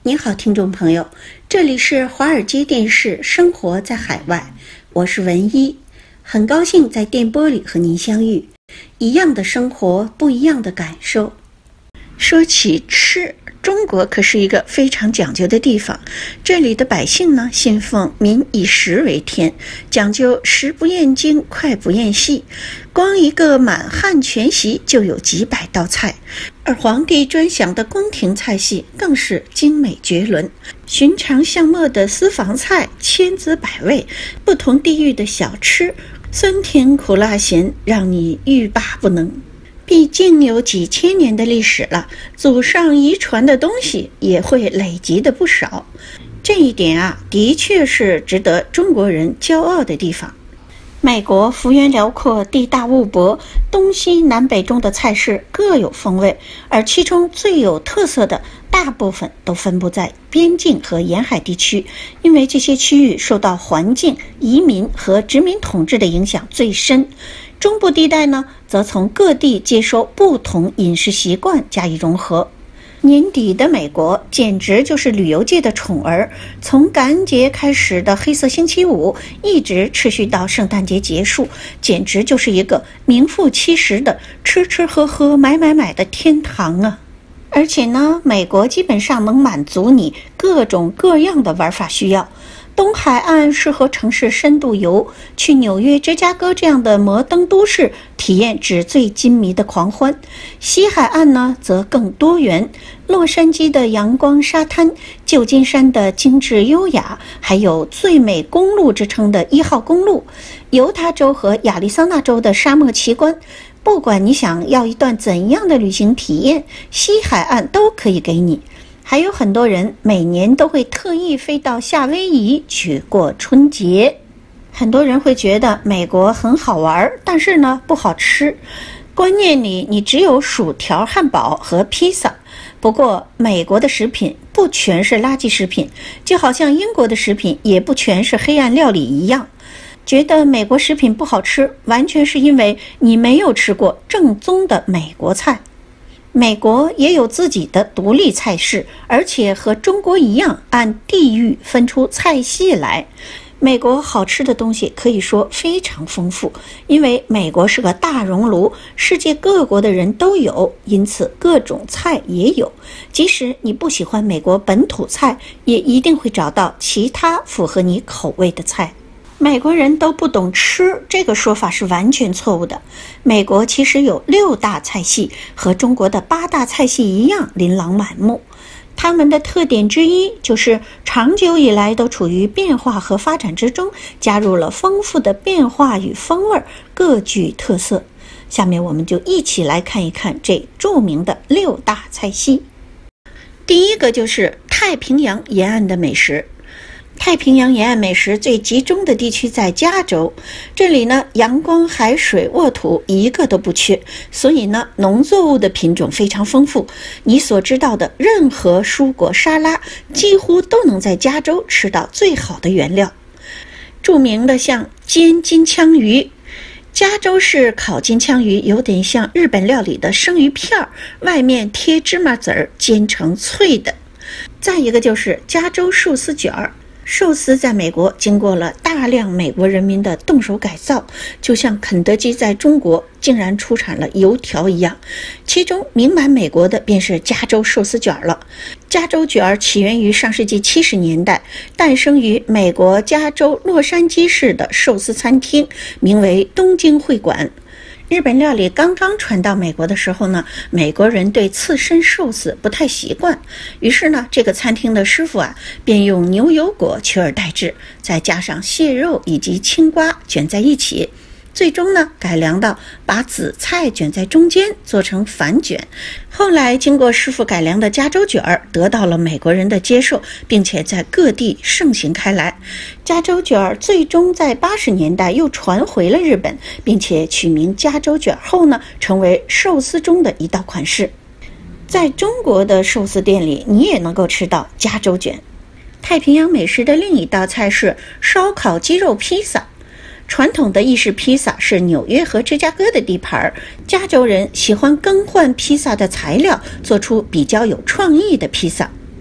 你好，听众朋友，这里是华尔街电视生活在海外，我是文一，很高兴在电波里和您相遇。一样的生活，不一样的感受。说起吃，中国可是一个非常讲究的地方。这里的百姓呢，信奉民以食为天，讲究食不厌精，脍不厌细。光一个满汉全席就有几百道菜，而皇帝专享的宫廷菜系更是精美绝伦。寻常巷陌的私房菜千姿百味，不同地域的小吃，酸甜苦辣咸，让你欲罢不能。毕竟有几千年的历史了，祖上遗传的东西也会累积的不少。这一点啊，的确是值得中国人骄傲的地方。美国幅员辽阔，地大物博，东西南北中的菜式各有风味，而其中最有特色的大部分都分布在边境和沿海地区，因为这些区域受到环境、移民和殖民统治的影响最深。中部地带呢，则从各地接收不同饮食习惯加以融合。年底的美国简直就是旅游界的宠儿，从感恩节开始的黑色星期五一直持续到圣诞节结束，简直就是一个名副其实的吃吃喝喝买买买的天堂啊！而且呢，美国基本上能满足你各种各样的玩法需要。东海岸适合城市深度游，去纽约、芝加哥这样的摩登都市体验纸醉金迷的狂欢。西海岸呢，则更多元，洛杉矶的阳光沙滩，旧金山的精致优雅，还有最美公路之称的1号公路，犹他州和亚利桑那州的沙漠奇观。不管你想要一段怎样的旅行体验，西海岸都可以给你。还有很多人每年都会特意飞到夏威夷去过春节。很多人会觉得美国很好玩，但是呢不好吃。观念里你只有薯条、汉堡和披萨。不过美国的食品不全是垃圾食品，就好像英国的食品也不全是黑暗料理一样。觉得美国食品不好吃，完全是因为你没有吃过正宗的美国菜。美国也有自己的独立菜式，而且和中国一样按地域分出菜系来。美国好吃的东西可以说非常丰富，因为美国是个大熔炉，世界各国的人都有，因此各种菜也有。即使你不喜欢美国本土菜，也一定会找到其他符合你口味的菜。美国人都不懂吃，这个说法是完全错误的。美国其实有6大菜系，和中国的8大菜系一样琳琅满目。它们的特点之一就是长久以来都处于变化和发展之中，加入了丰富的变化与风味，各具特色。下面我们就一起来看一看这著名的6大菜系。第一个就是太平洋沿岸的美食。太平洋沿岸美食最集中的地区在加州，这里呢阳光、海水、沃土一个都不缺，所以呢农作物的品种非常丰富。你所知道的任何蔬果沙拉，几乎都能在加州吃到最好的原料。著名的像煎金枪鱼，加州式烤金枪鱼有点像日本料理的生鱼片，外面贴芝麻籽儿，煎成脆的。再一个就是加州寿司卷儿。寿司在美国经过了大量美国人民的动手改造，就像肯德基在中国竟然出产了油条一样。其中名满美国的便是加州寿司卷了。加州卷起源于上世纪70年代，诞生于美国加州洛杉矶市的寿司餐厅，名为东京会馆。日本料理刚刚传到美国的时候呢，美国人对刺身寿司不太习惯，于是呢，这个餐厅的师傅啊，便用牛油果取而代之，再加上蟹肉以及青瓜卷在一起，最终呢，改良到把紫菜卷在中间做成反卷。后来经过师傅改良的加州卷儿得到了美国人的接受，并且在各地盛行开来。加州卷儿最终在80年代又传回了日本，并且取名加州卷后呢，成为寿司中的一道款式。在中国的寿司店里，你也能够吃到加州卷。太平洋美食的另一道菜是烧烤鸡肉披萨。传统的意式披萨是纽约和芝加哥的地盘，加州人喜欢更换披萨的材料，做出比较有创意的披萨。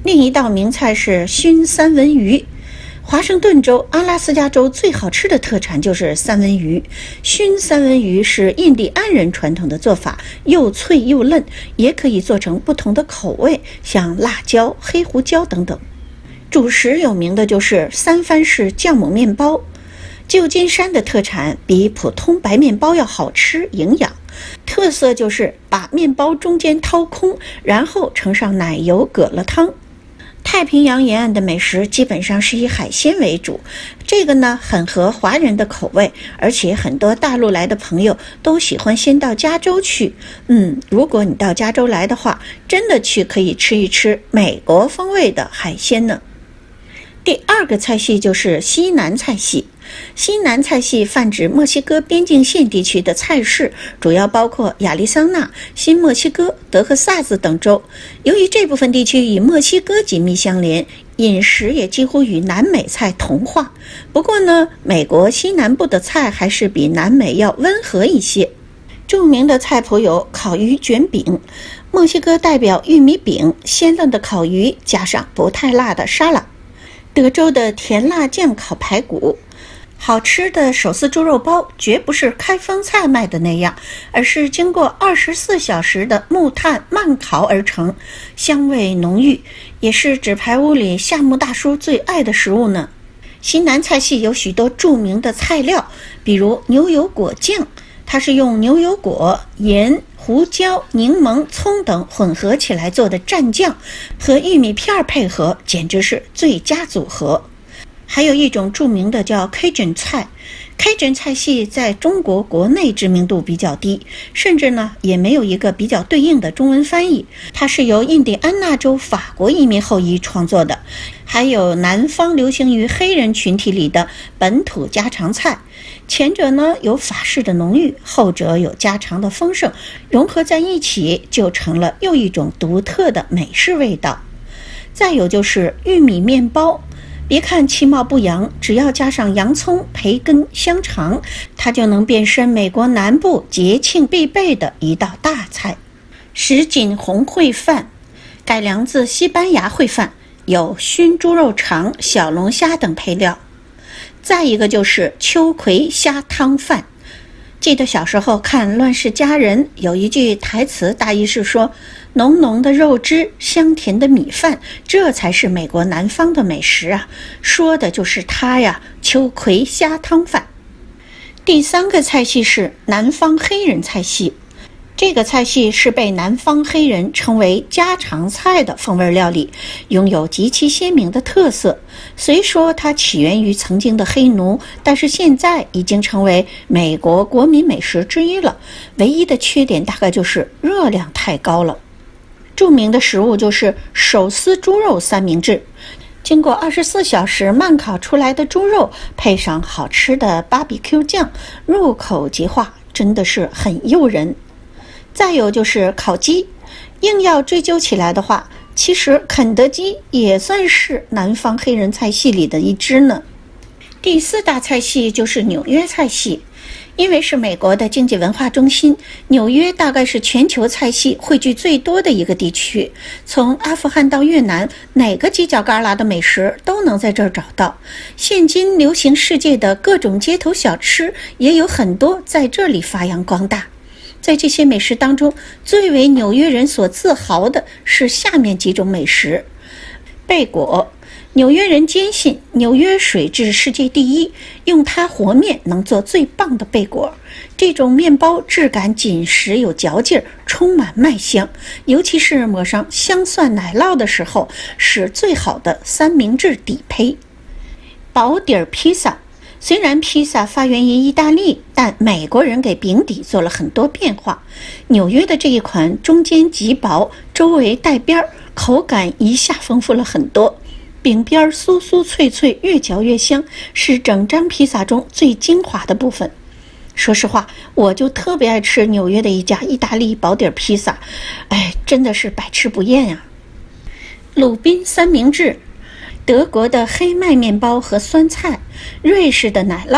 另一道名菜是熏三文鱼。华盛顿州、阿拉斯加州最好吃的特产就是三文鱼。熏三文鱼是印第安人传统的做法，又脆又嫩，也可以做成不同的口味，像辣椒、黑胡椒等等。主食有名的就是三藩市酵母面包。旧金山的特产比普通白面包要好吃营养，特色就是把面包中间掏空，然后盛上奶油蛤蜊汤。太平洋沿岸的美食基本上是以海鲜为主，这个呢很合华人的口味，而且很多大陆来的朋友都喜欢先到加州去。如果你到加州来的话，真的去可以吃一吃美国风味的海鲜呢。第二个菜系就是西南菜系。西南菜系泛指墨西哥边境线地区的菜式，主要包括亚利桑那、新墨西哥、德克萨斯等州。由于这部分地区与墨西哥紧密相连，饮食也几乎与南美菜同化。不过呢，美国西南部的菜还是比南美要温和一些。著名的菜谱有烤鱼卷饼，墨西哥代表玉米饼，鲜嫩的烤鱼加上不太辣的沙拉；德州的甜辣酱烤排骨。好吃的手撕猪肉包绝不是开封菜卖的那样，而是经过24小时的木炭慢烤而成，香味浓郁，也是纸牌屋里夏目大叔最爱的食物呢。西南菜系有许多著名的菜料，比如牛油果酱，它是用牛油果、盐、胡椒、柠檬、葱等混合起来做的蘸酱，和玉米片配合，简直是最佳组合。还有一种著名的叫 Cajun 菜， Cajun 菜系在中国国内知名度比较低，甚至呢也没有一个比较对应的中文翻译。它是由印第安纳州法国移民后裔创作的，还有南方流行于黑人群体里的本土家常菜。前者呢有法式的浓郁，后者有家常的丰盛，融合在一起就成了又一种独特的美式味道。再有就是玉米面包，别看其貌不扬，只要加上洋葱、培根、香肠，它就能变身美国南部节庆必备的一道大菜。什锦红烩饭，改良自西班牙烩饭，有熏猪肉肠、小龙虾等配料。再一个就是秋葵虾汤饭。记得小时候看《乱世佳人》，有一句台词，大意是说，浓浓的肉汁，香甜的米饭，这才是美国南方的美食啊！说的就是它呀，秋葵虾汤饭。第三个菜系是南方黑人菜系。这个菜系是被南方黑人称为家常菜的风味料理，拥有极其鲜明的特色。虽说它起源于曾经的黑奴，但是现在已经成为美国国民美食之一了。唯一的缺点大概就是热量太高了。著名的食物就是手撕猪肉三明治，经过24小时慢烤出来的猪肉，配上好吃的 BBQ 酱，入口即化，真的是很诱人。再有就是烤鸡，硬要追究起来的话，其实肯德基也算是南方黑人菜系里的一支呢。第四大菜系就是纽约菜系。因为是美国的经济文化中心，纽约大概是全球菜系汇聚最多的一个地区。从阿富汗到越南，哪个犄角旮旯的美食都能在这儿找到。现今流行世界的各种街头小吃，也有很多在这里发扬光大。在这些美食当中，最为纽约人所自豪的是下面几种美食。贝果，纽约人坚信纽约水质世界第一，用它和面能做最棒的贝果。这种面包质感紧实有嚼劲，充满麦香，尤其是抹上香蒜奶酪的时候，是最好的三明治底胚。薄底披萨，虽然披萨发源于意大利，但美国人给饼底做了很多变化。纽约的这一款中间极薄，周围带边，口感一下丰富了很多。饼边酥酥脆脆，越嚼越香，是整张披萨中最精华的部分。说实话，我就特别爱吃纽约的一家意大利薄底披萨，真的是百吃不厌呀。鲁宾三明治，德国的黑麦面包和酸菜，瑞士的奶酪，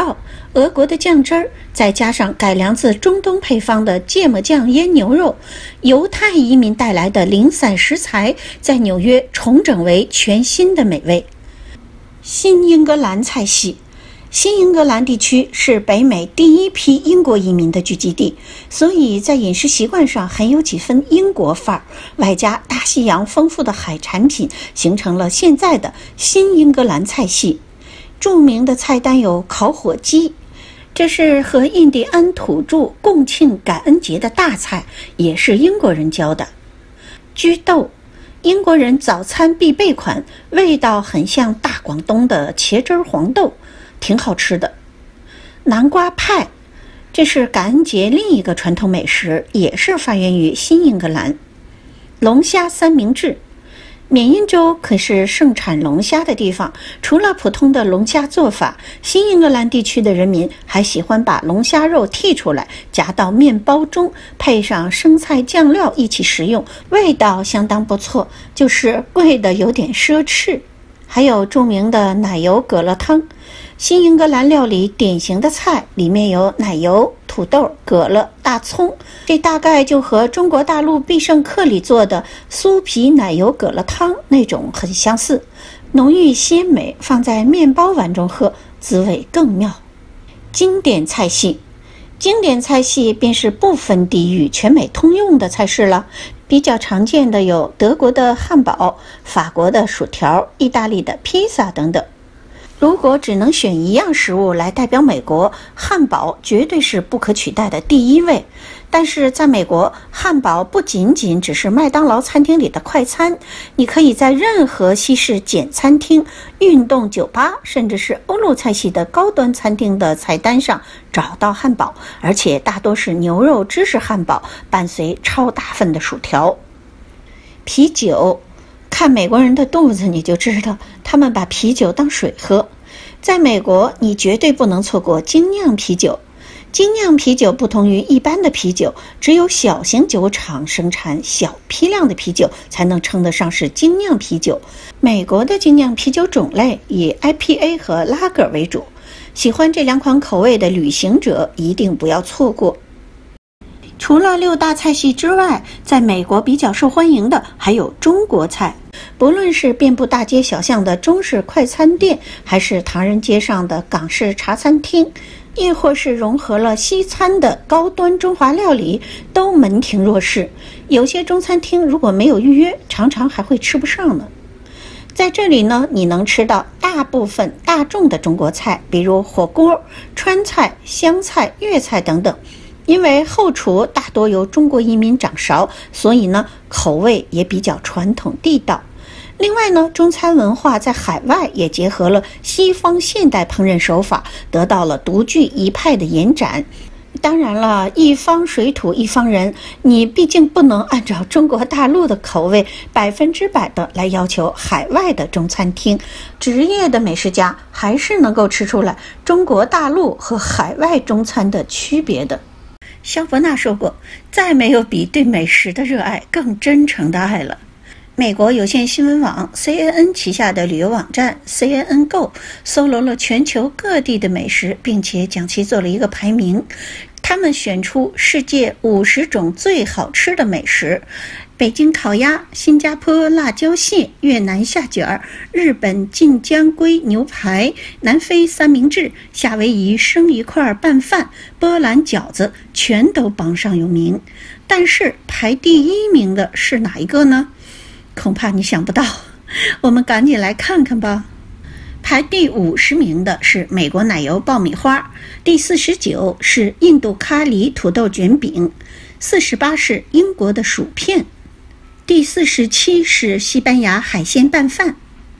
俄国的酱汁儿，再加上改良自中东配方的芥末酱腌牛肉，犹太移民带来的零散食材，在纽约重整为全新的美味。新英格兰菜系。新英格兰地区是北美第一批英国移民的聚集地，所以在饮食习惯上很有几分英国范儿，外加大西洋丰富的海产品，形成了现在的新英格兰菜系。著名的菜单有烤火鸡，这是和印第安土著共庆感恩节的大菜，也是英国人教的。焗豆，英国人早餐必备款，味道很像大广东的茄汁黄豆，挺好吃的。南瓜派，这是感恩节另一个传统美食，也是发源于新英格兰。龙虾三明治，缅因州可是盛产龙虾的地方，除了普通的龙虾做法，新英格兰地区的人民还喜欢把龙虾肉剔出来，夹到面包中，配上生菜酱料一起食用，味道相当不错，就是贵的有点奢侈。还有著名的奶油蛤蜊汤，新英格兰料理典型的菜，里面有奶油、土豆、蛤蜊、大葱，这大概就和中国大陆必胜客里做的酥皮奶油蛤蜊汤那种很相似，浓郁鲜美，放在面包碗中喝，滋味更妙。经典菜系，经典菜系便是不分地域、全美通用的菜式了。比较常见的有德国的汉堡、法国的薯条、意大利的披萨等等。如果只能选一样食物来代表美国，汉堡绝对是不可取代的第一位。但是在美国，汉堡不仅仅只是麦当劳餐厅里的快餐，你可以在任何西式简餐厅、运动酒吧，甚至是欧陆菜系的高端餐厅的菜单上找到汉堡，而且大多是牛肉芝士汉堡，伴随超大份的薯条。啤酒，看美国人的肚子你就知道，他们把啤酒当水喝。在美国，你绝对不能错过精酿啤酒。精酿啤酒不同于一般的啤酒，只有小型酒厂生产小批量的啤酒才能称得上是精酿啤酒。美国的精酿啤酒种类以 IPA 和拉格为主，喜欢这两款口味的旅行者一定不要错过。除了6大菜系之外，在美国比较受欢迎的还有中国菜。不论是遍布大街小巷的中式快餐店，还是唐人街上的港式茶餐厅，亦或是融合了西餐的高端中华料理，都门庭若市。有些中餐厅如果没有预约，常常还会吃不上呢。在这里呢，你能吃到大部分大众的中国菜，比如火锅、川菜、湘菜、粤菜等等。因为后厨大多由中国移民掌勺，所以呢，口味也比较传统地道。另外呢，中餐文化在海外也结合了西方现代烹饪手法，得到了独具一派的延展。当然了，一方水土一方人，你毕竟不能按照中国大陆的口味100%的来要求海外的中餐厅。职业的美食家还是能够吃出来中国大陆和海外中餐的区别的。萧伯纳说过，再没有比对美食的热爱更真诚的爱了。美国有线新闻网 CNN 旗下的旅游网站 CNN Go 搜罗了全球各地的美食，并且将其做了一个排名。他们选出世界50种最好吃的美食，北京烤鸭、新加坡辣椒蟹、越南虾卷、日本晋江龟牛排、南非三明治、夏威夷生鱼块拌饭、波兰饺子，全都榜上有名。但是排第1名的是哪一个呢？恐怕你想不到，我们赶紧来看看吧。排第50名的是美国奶油爆米花，第49是印度咖喱土豆卷饼，48是英国的薯片，第47是西班牙海鲜拌饭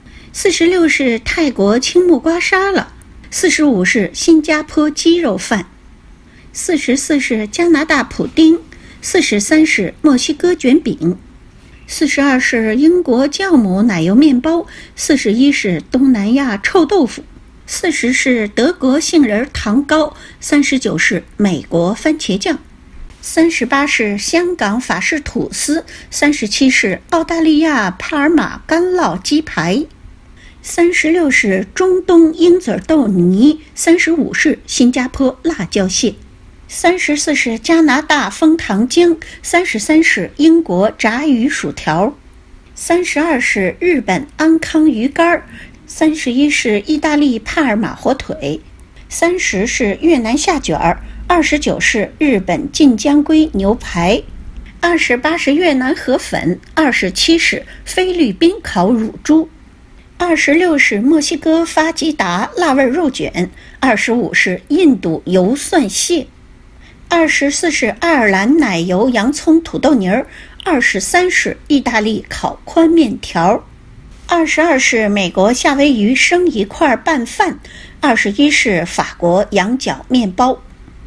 ，46是泰国青木瓜沙拉，45是新加坡鸡肉饭，44是加拿大普丁，43是墨西哥卷饼，42是英国酵母奶油面包，41是东南亚臭豆腐，40是德国杏仁糖糕，39是美国番茄酱，38是香港法式吐司，37是澳大利亚帕尔马干酪鸡排。 36是中东鹰嘴豆泥，35是新加坡辣椒蟹，34是加拿大枫糖浆，33是英国炸鱼薯条，32是日本安康鱼干，31是意大利帕尔马火腿，30是越南虾卷，29是日本晋江龟牛排，28是越南河粉，27是菲律宾烤乳猪，26是墨西哥发吉达辣味肉卷，25是印度油蒜蟹，24是爱尔兰奶油洋葱土豆泥，23是意大利烤宽面条，22是美国夏威夷生一块拌饭，21是法国羊角面包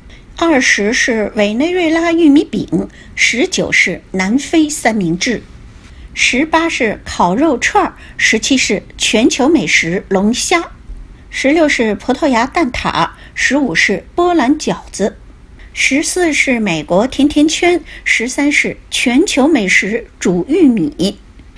，20是委内瑞拉玉米饼，19是南非三明治，18是烤肉串，17是全球美食龙虾，16是葡萄牙蛋挞，15是波兰饺子，14是美国甜甜圈，13是全球美食煮玉米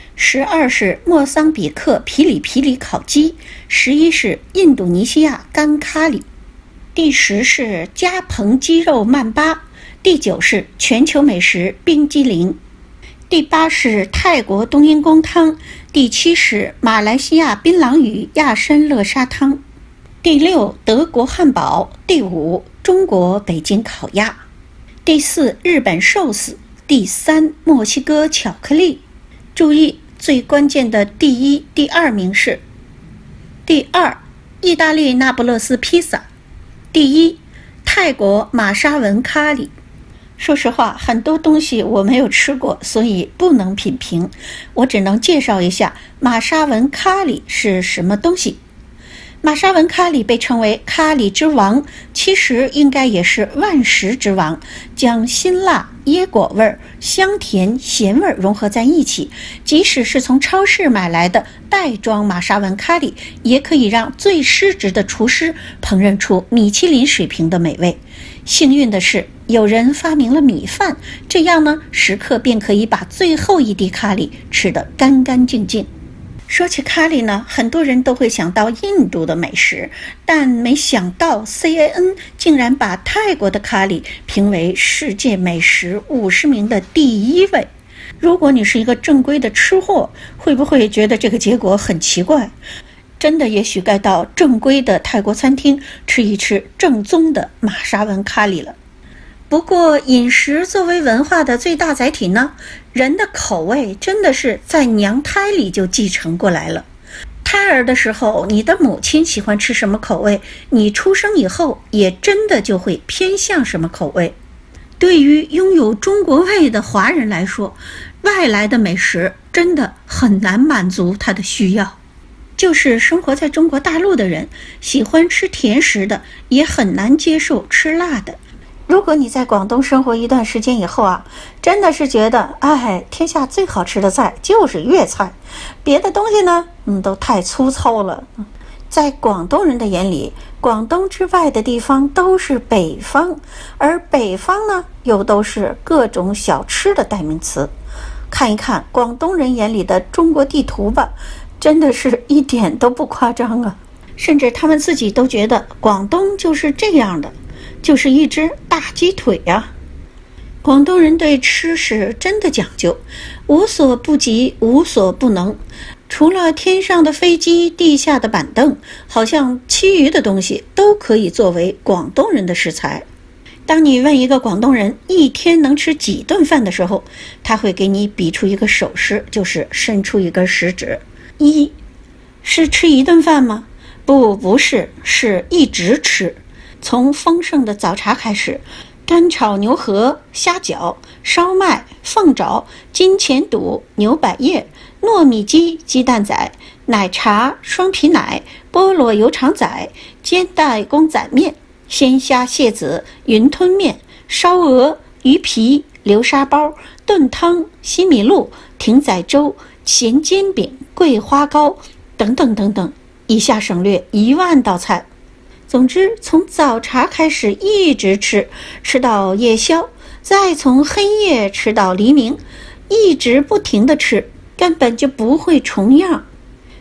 ，12是莫桑比克皮里皮里烤鸡，11是印度尼西亚干咖喱，第10是加蓬鸡肉曼巴，第9是全球美食冰激凌，第8是泰国冬阴功汤，第7是马来西亚槟榔鱼亚参乐沙汤，第6德国汉堡，第5中国北京烤鸭，第4日本寿司，第3墨西哥巧克力。注意，最关键的第1、第2名是：第2意大利那不勒斯披萨，第1泰国玛莎文咖喱。说实话，很多东西我没有吃过，所以不能品评，我只能介绍一下玛莎文咖喱是什么东西。玛莎文咖喱被称为咖喱之王，其实应该也是万食之王，将辛辣、椰果味、香甜、咸味融合在一起，即使是从超市买来的袋装玛莎文咖喱，也可以让最失职的厨师烹饪出米其林水平的美味。幸运的是，有人发明了米饭，这样呢，食客便可以把最后一滴咖喱吃得干干净净。说起咖喱呢，很多人都会想到印度的美食，但没想到 CAN 竟然把泰国的咖喱评为世界美食50名的第1位。如果你是一个正规的吃货，会不会觉得这个结果很奇怪？真的也许该到正规的泰国餐厅吃一吃正宗的玛莎文咖喱了。不过饮食作为文化的最大载体呢，人的口味真的是在娘胎里就继承过来了。胎儿的时候，你的母亲喜欢吃什么口味，你出生以后也真的就会偏向什么口味。对于拥有中国胃的华人来说，外来的美食真的很难满足他的需要。就是生活在中国大陆的人，喜欢吃甜食的也很难接受吃辣的。如果你在广东生活一段时间以后啊，真的是觉得，天下最好吃的菜就是粤菜，别的东西呢，都太粗糙了。在广东人的眼里，广东之外的地方都是北方，而北方呢，又都是各种小吃的代名词。看一看广东人眼里的中国地图吧，真的是一点都不夸张啊！甚至他们自己都觉得广东就是这样的，就是一只大鸡腿啊。广东人对吃是真的讲究，无所不及，无所不能。除了天上的飞机，地下的板凳，好像其余的东西都可以作为广东人的食材。当你问一个广东人一天能吃几顿饭的时候，他会给你比出一个手势，就是伸出一根食指。是吃一顿饭吗？不是，是一直吃。从丰盛的早茶开始，干炒牛河、虾饺、烧麦、凤爪、金钱肚、牛百叶、糯米鸡、鸡蛋仔、奶茶、双皮奶、菠萝油肠仔、煎带公仔面、鲜虾蟹子、云吞面、烧鹅、鱼皮、流沙包、炖汤、西米露、艇仔粥、咸煎饼、桂花糕等等等等，以下省略10000道菜。总之，从早茶开始一直吃到夜宵，再从黑夜吃到黎明，一直不停地吃，根本就不会重样。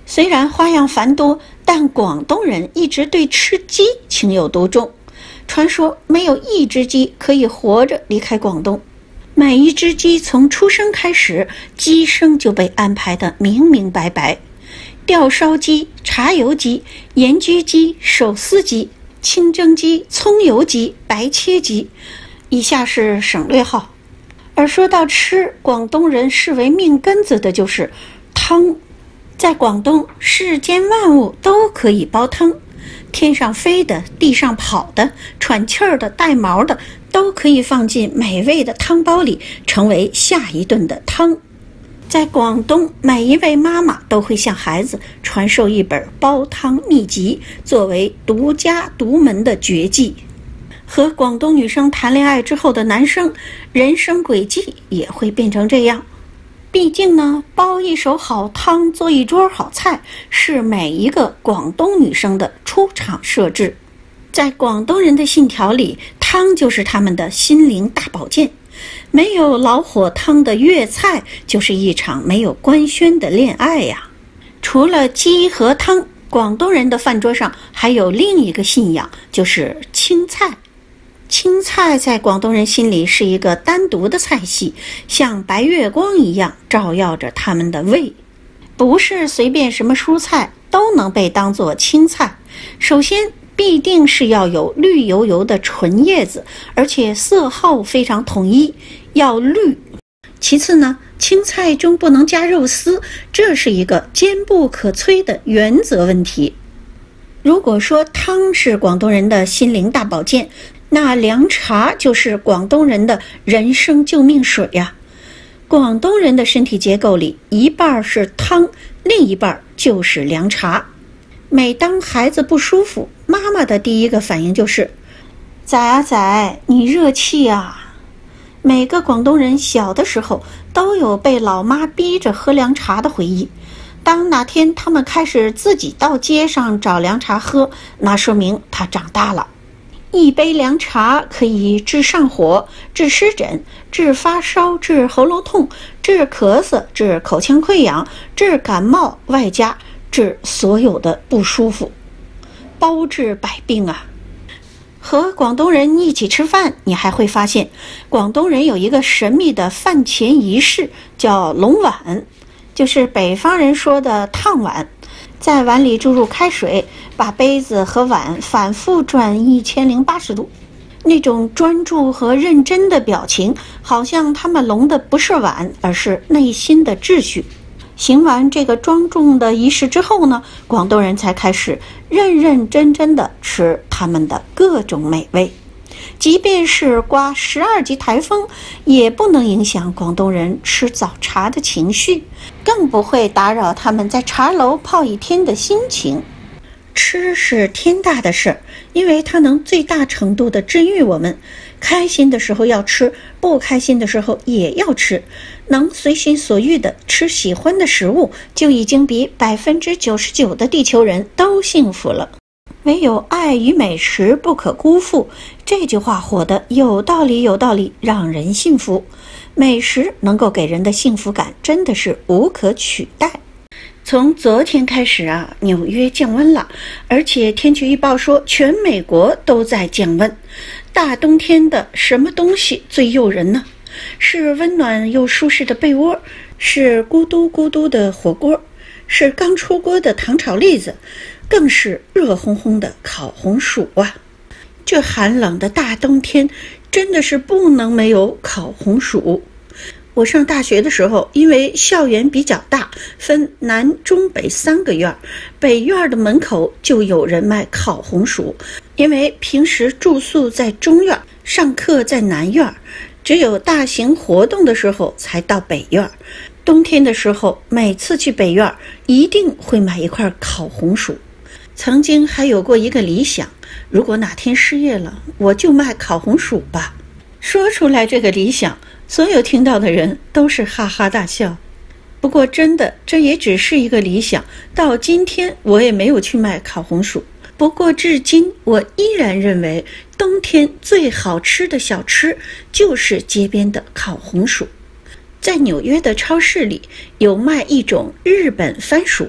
虽然花样繁多，但广东人一直对吃鸡情有独钟。传说没有一只鸡可以活着离开广东，每一只鸡从出生开始，鸡生就被安排得明明白白。吊烧鸡、茶油鸡、盐焗鸡、手撕鸡、清蒸鸡、葱油鸡、白切鸡，以下是省略号。而说到吃，广东人视为命根子的就是汤。在广东，世间万物都可以煲汤，天上飞的、地上跑的、喘气儿的、带毛的，都可以放进美味的汤包里，成为下一顿的汤。在广东，每一位妈妈都会向孩子传授一本煲汤秘籍，作为独家独门的绝技。和广东女生谈恋爱之后的男生，人生轨迹也会变成这样。毕竟呢，煲一手好汤，做一桌好菜，是每一个广东女生的出场设置。在广东人的信条里，汤就是他们的心灵大保健。没有老火汤的粤菜，就是一场没有官宣的恋爱呀。除了鸡和汤，广东人的饭桌上还有另一个信仰，就是青菜。青菜在广东人心里是一个单独的菜系，像白月光一样照耀着他们的胃。不是随便什么蔬菜都能被当作青菜，首先必定是要有绿油油的纯叶子，而且色号非常统一，要绿。其次呢，青菜中不能加肉丝，这是一个坚不可摧的原则问题。如果说汤是广东人的心灵大保健，那凉茶就是广东人的人生救命水呀。广东人的身体结构里，一半是汤，另一半就是凉茶。每当孩子不舒服，妈妈的第一个反应就是仔啊仔，你热气啊。每个广东人小的时候都有被老妈逼着喝凉茶的回忆。当哪天他们开始自己到街上找凉茶喝，那说明他长大了。一杯凉茶可以治上火、治湿疹、治发烧、治喉咙痛、治咳嗽、治口腔溃疡、治感冒，外加治所有的不舒服，包治百病啊。和广东人一起吃饭，你还会发现广东人有一个神秘的饭前仪式，叫龙碗，就是北方人说的烫碗。在碗里注入开水，把杯子和碗反复转1080度，那种专注和认真的表情，好像他们龙的不是碗，而是内心的秩序。行完这个庄重的仪式之后呢，广东人才开始认认真真的吃他们的各种美味。即便是刮12级台风，也不能影响广东人吃早茶的情绪，更不会打扰他们在茶楼泡一天的心情。吃是天大的事，因为它能最大程度地治愈我们。开心的时候要吃，不开心的时候也要吃。能随心所欲地吃喜欢的食物，就已经比99%的地球人都幸福了。唯有爱与美食不可辜负，这句话活得有道理有道理，让人信服。美食能够给人的幸福感真的是无可取代。从昨天开始啊，纽约降温了，而且天气预报说全美国都在降温。大冬天的，什么东西最诱人呢？是温暖又舒适的被窝，是咕嘟咕嘟的火锅，是刚出锅的糖炒栗子，更是热烘烘的烤红薯啊！这寒冷的大冬天，真的是不能没有烤红薯。我上大学的时候，因为校园比较大，分南中北3个院，北院的门口就有人卖烤红薯。因为平时住宿在中院，上课在南院，只有大型活动的时候才到北院。冬天的时候，每次去北院一定会买一块烤红薯。曾经还有过一个理想，如果哪天失业了，我就卖烤红薯吧。说出来这个理想，所有听到的人都是哈哈大笑。不过真的，这也只是一个理想，到今天我也没有去卖烤红薯。不过至今我依然认为，冬天最好吃的小吃就是街边的烤红薯。在纽约的超市里有卖一种日本番薯，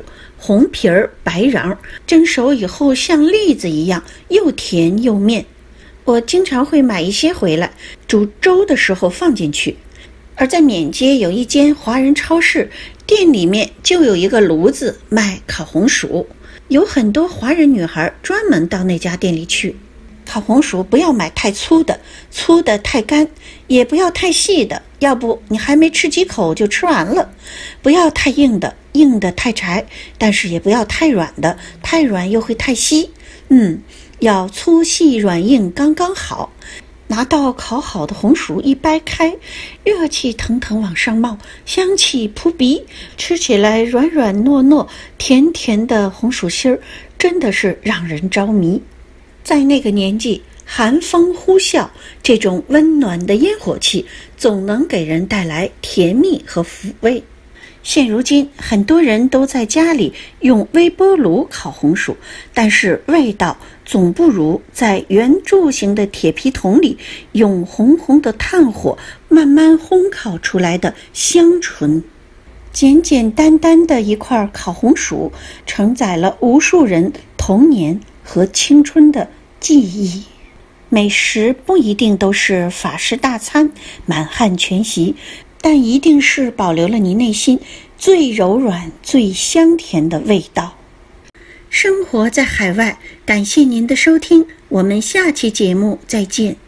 红皮儿白瓤，蒸熟以后像栗子一样，又甜又面。我经常会买一些回来，煮粥的时候放进去。而在缅街有一间华人超市，店里面就有一个炉子卖烤红薯，有很多华人女孩专门到那家店里去。烤红薯不要买太粗的，粗的太干，也不要太细的，要不你还没吃几口就吃完了。不要太硬的，硬的太柴，但是也不要太软的，太软又会太稀。要粗细软硬刚刚好。拿到烤好的红薯一掰开，热气腾腾往上冒，香气扑鼻，吃起来软软糯糯，甜甜的红薯心儿，真的是让人着迷。在那个年纪，寒风呼啸，这种温暖的烟火气总能给人带来甜蜜和抚慰。现如今很多人都在家里用微波炉烤红薯，但是味道总不如在圆柱形的铁皮桶里用红红的炭火慢慢烘烤出来的香醇。简简单单的一块烤红薯，承载了无数人童年和青春的记忆。美食不一定都是法式大餐、满汉全席，但一定是保留了你内心最柔软、最香甜的味道。生活在海外，感谢您的收听，我们下期节目再见。